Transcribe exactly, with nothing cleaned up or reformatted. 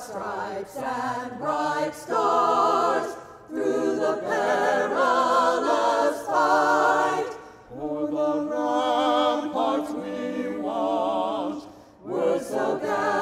stripes and bright stars, through the perilous fight. O'er the ramparts we watched, were so gallant.